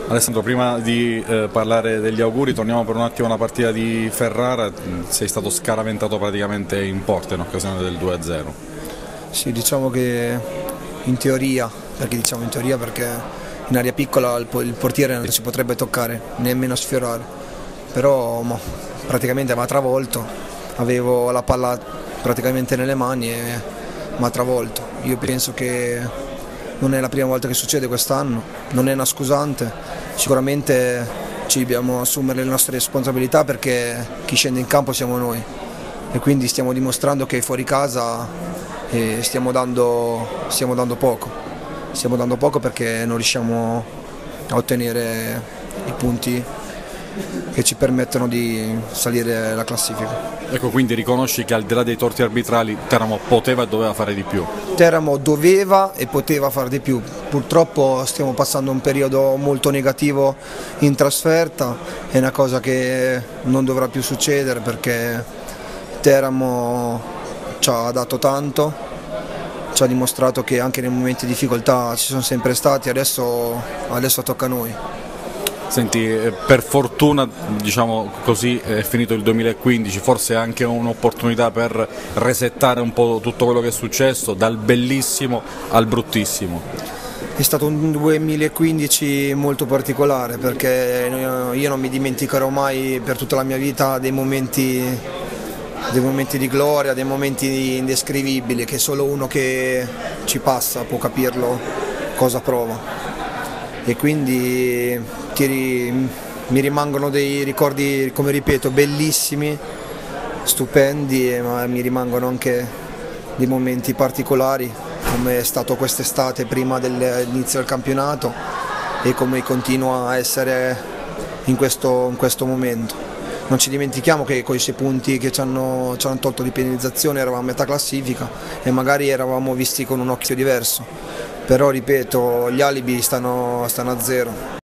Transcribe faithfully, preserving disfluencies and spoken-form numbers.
Alessandro, prima di eh, parlare degli auguri, torniamo per un attimo alla partita di Ferrara. Sei stato scaraventato praticamente in porta in occasione del due a zero. Sì, diciamo che in teoria, perché diciamo in teoria perché in area piccola il, il portiere non si potrebbe toccare, nemmeno sfiorare, però mo, praticamente mi ha travolto, avevo la palla praticamente nelle mani e mi ha travolto. Io penso che non è la prima volta che succede quest'anno, non è una scusante, sicuramente ci dobbiamo assumere le nostre responsabilità perché chi scende in campo siamo noi e quindi stiamo dimostrando che fuori casa eh, stiamo, dando, stiamo dando poco, stiamo dando poco perché non riusciamo a ottenere i punti che ci permettono di salire la classifica. Ecco, quindi riconosci che al di là dei torti arbitrali Teramo poteva e doveva fare di più. Teramo doveva e poteva fare di più, purtroppo stiamo passando un periodo molto negativo in trasferta, è una cosa che non dovrà più succedere perché Teramo ci ha dato tanto, ci ha dimostrato che anche nei momenti di difficoltà ci sono sempre stati, adesso, adesso tocca a noi. Senti, per fortuna, diciamo così, è finito il duemilaquindici, forse è anche un'opportunità per resettare un po' tutto quello che è successo, dal bellissimo al bruttissimo. È stato un duemilaquindici molto particolare perché io non mi dimenticherò mai per tutta la mia vita dei momenti, dei momenti di gloria, dei momenti indescrivibili che solo uno che ci passa può capirlo cosa prova. E quindi ti, mi rimangono dei ricordi, come ripeto, bellissimi, stupendi, ma mi rimangono anche dei momenti particolari, come è stato quest'estate prima dell'inizio del campionato e come continua a essere in questo, in questo momento. Non ci dimentichiamo che con i sei punti che ci hanno, ci hanno tolto di penalizzazione eravamo a metà classifica e magari eravamo visti con un occhio diverso. Però ripeto, gli alibi stanno, stanno a zero.